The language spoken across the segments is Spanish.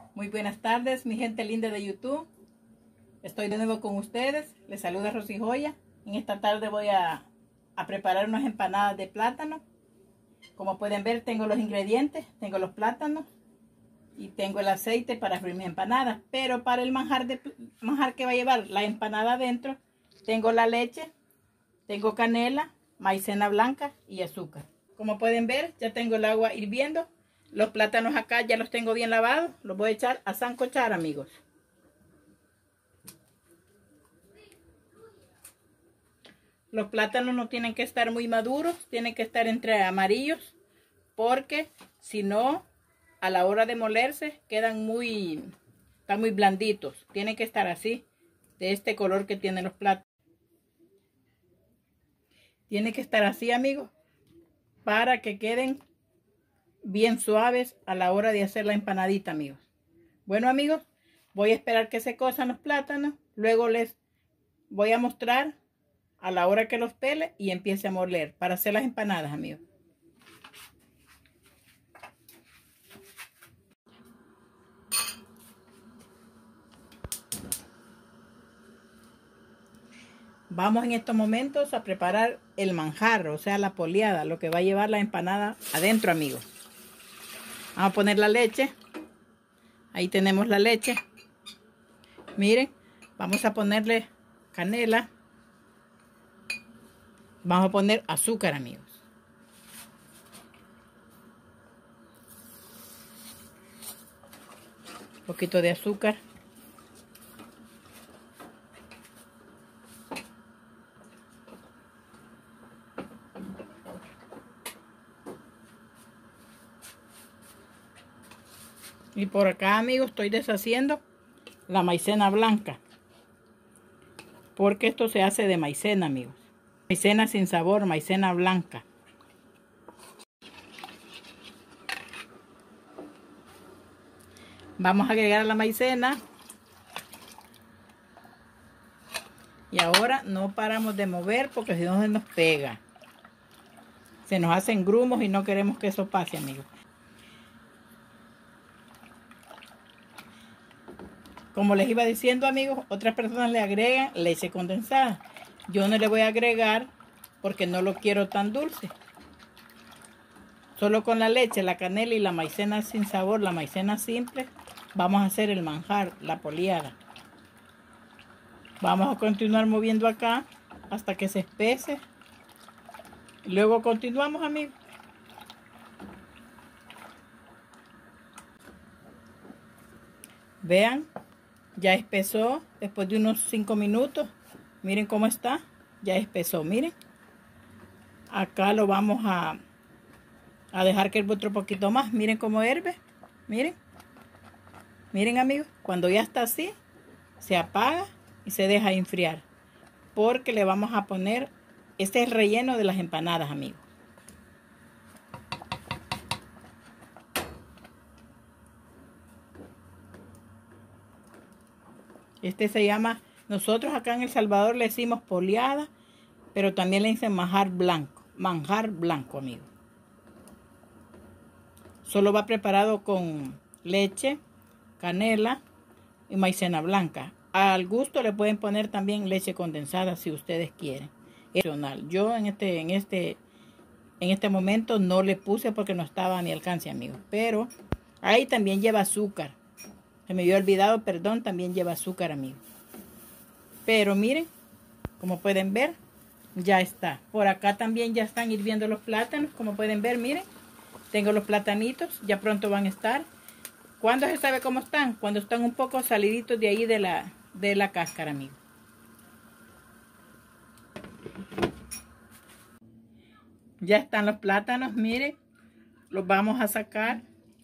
Muy buenas tardes, mi gente linda de YouTube. Estoy de nuevo con ustedes. Les saluda Rosy Joya. En esta tarde voy a preparar unas empanadas de plátano. Como pueden ver, tengo los ingredientes. Tengo los plátanos y tengo el aceite para freír mis empanadas. Pero para el manjar que va a llevar la empanada adentro, tengo la leche, tengo canela, maicena blanca y azúcar. Como pueden ver, ya tengo el agua hirviendo. Los plátanos acá ya los tengo bien lavados. Los voy a echar a sancochar, amigos. Los plátanos no tienen que estar muy maduros, tienen que estar entre amarillos, porque si no, a la hora de molerse están muy blanditos. Tienen que estar así, de este color que tienen los plátanos. Tiene que estar así, amigos, para que queden bien suaves a la hora de hacer la empanadita, amigos. Bueno, amigos, voy a esperar que se cosan los plátanos. Luego les voy a mostrar a la hora que los pele y empiece a moler para hacer las empanadas, amigos. Vamos en estos momentos a preparar el manjar, o sea, la poleada, lo que va a llevar la empanada adentro, amigos. Vamos a poner la leche. Ahí tenemos la leche. Miren, vamos a ponerle canela. Vamos a poner azúcar, amigos. Un poquito de azúcar. Y por acá, amigos, estoy deshaciendo la maicena blanca. Porque esto se hace de maicena, amigos. Maicena sin sabor, maicena blanca. Vamos a agregar la maicena. Y ahora no paramos de mover porque si no se nos pega. Se nos hacen grumos y no queremos que eso pase, amigos. Como les iba diciendo, amigos, otras personas le agregan leche condensada. Yo no le voy a agregar porque no lo quiero tan dulce. Solo con la leche, la canela y la maicena sin sabor, la maicena simple, vamos a hacer el manjar, la poleada. Vamos a continuar moviendo acá hasta que se espese. Luego continuamos, amigos. Vean, ya espesó después de unos 5 minutos. Miren cómo está. Ya espesó, miren. Acá lo vamos a dejar que hierva otro poquito más. Miren cómo hierve. Miren. Miren, amigos. Cuando ya está así, se apaga y se deja enfriar. Porque le vamos a poner, este es el relleno de las empanadas, amigos. Este se llama, nosotros acá en El Salvador le decimos poleada, pero también le dicen manjar blanco. Manjar blanco, amigos. Solo va preparado con leche, canela y maicena blanca. Al gusto le pueden poner también leche condensada si ustedes quieren. Yo en este momento no le puse porque no estaba a mi alcance, amigos. Pero ahí también lleva azúcar. Se me había olvidado, perdón, también lleva azúcar, amigos. Pero miren, como pueden ver, ya está. Por acá también ya están hirviendo los plátanos. Como pueden ver, miren. Tengo los platanitos, ya pronto van a estar. ¿Cuándo se sabe cómo están? Cuando están un poco saliditos de ahí de la cáscara, amigos. Ya están los plátanos, miren. Los vamos a sacar.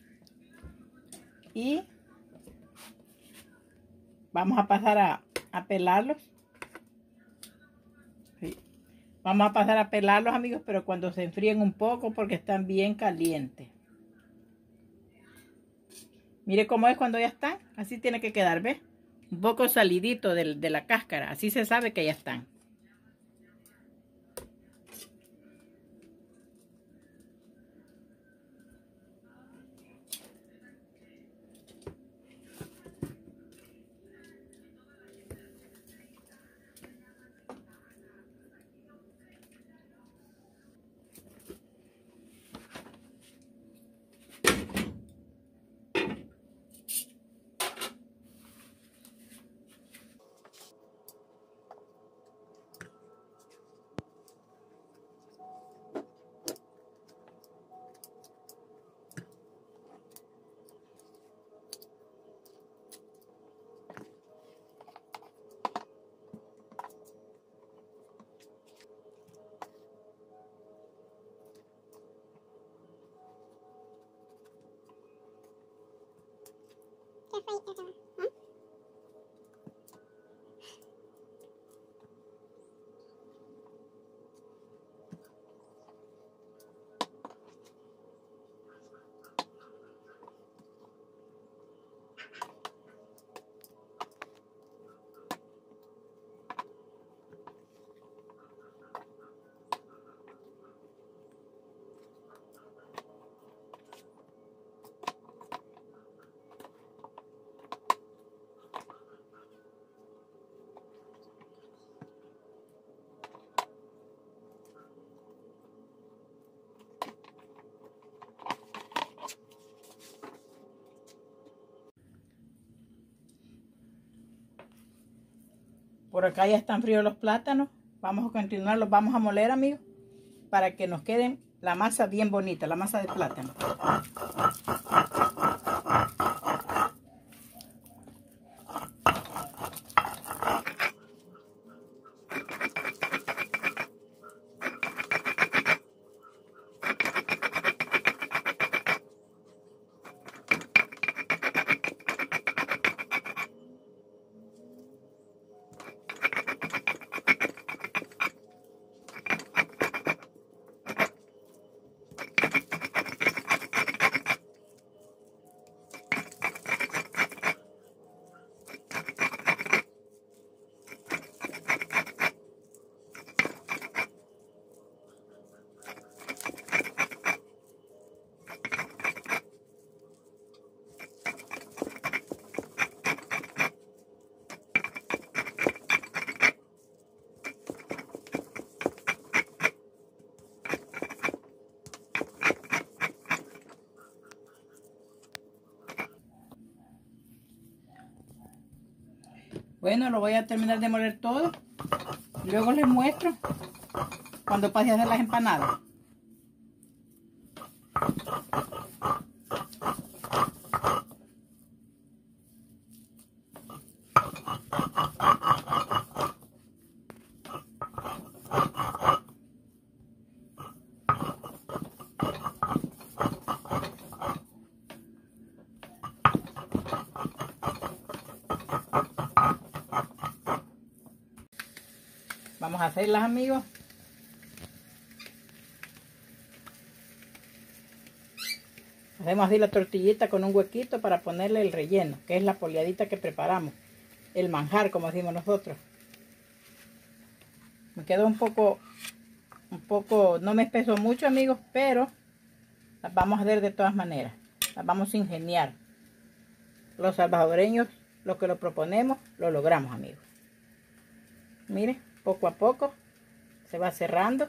Y vamos a pasar a pelarlos. Sí. Vamos a pasar a pelarlos, amigos, pero cuando se enfríen un poco porque están bien calientes. Mire cómo es cuando ya están. Así tiene que quedar, ¿ves? Un poco salidito de la cáscara. Así se sabe que ya están. Por acá ya están fríos los plátanos. Vamos a continuar, los vamos a moler, amigos, para que nos queden la masa bien bonita, la masa de plátano. Bueno, lo voy a terminar de moler todo. Luego les muestro cuando pase a hacer las empanadas. Vamos a hacerlas, amigos. Hacemos así la tortillita con un huequito para ponerle el relleno, que es la poliadita que preparamos. El manjar, como decimos nosotros. Me quedó un poco, no me espesó mucho, amigos, pero las vamos a hacer de todas maneras. Las vamos a ingeniar. Los salvadoreños, lo que lo proponemos, lo logramos, amigos. Miren, poco a poco se va cerrando.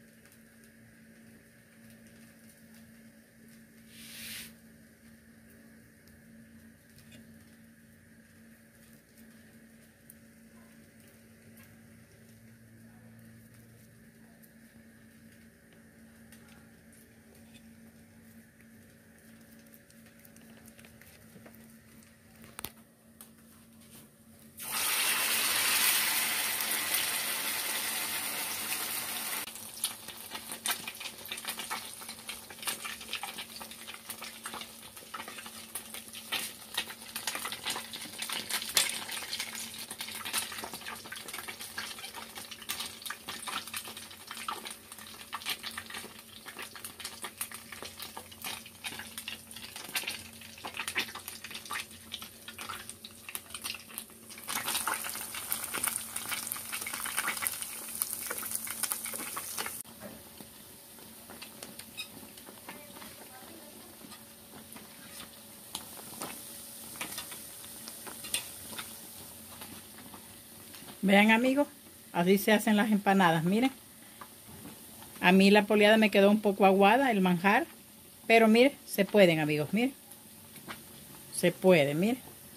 Vean, amigos, así se hacen las empanadas, miren. A mí la poliada me quedó un poco aguada, el manjar, pero miren, se pueden, amigos, miren. Se puede, miren.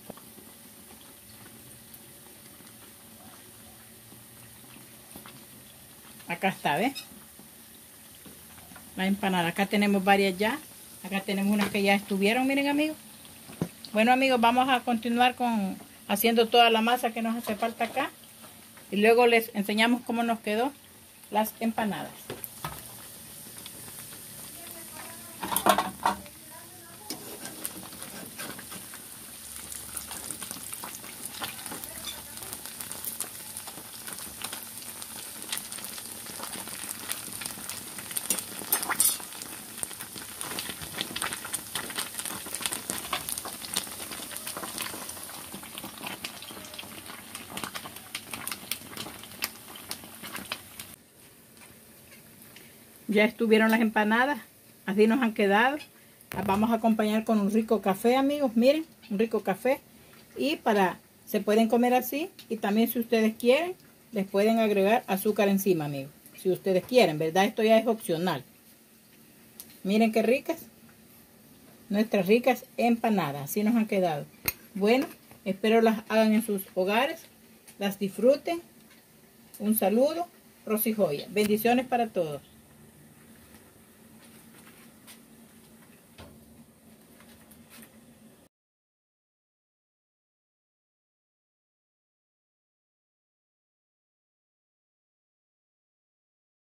Acá está, ¿ves? La empanada, acá tenemos varias ya. Acá tenemos unas que ya estuvieron, miren, amigos. Bueno, amigos, vamos a continuar con haciendo toda la masa que nos hace falta acá. Y luego les enseñamos cómo nos quedó las empanadas. ya estuvieron las empanadas. Así nos han quedado. Las vamos a acompañar con un rico café, amigos. Miren, un rico café. Y se pueden comer así. Y también si ustedes quieren, les pueden agregar azúcar encima, amigos. Si ustedes quieren, ¿verdad? Esto ya es opcional. Miren qué ricas. Nuestras ricas empanadas. Así nos han quedado. Bueno, espero las hagan en sus hogares. Las disfruten. Un saludo. Rosy Joya. Bendiciones para todos.